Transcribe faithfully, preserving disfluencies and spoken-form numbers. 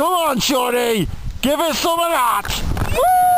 Come on, shorty. Give us some of that. Woo!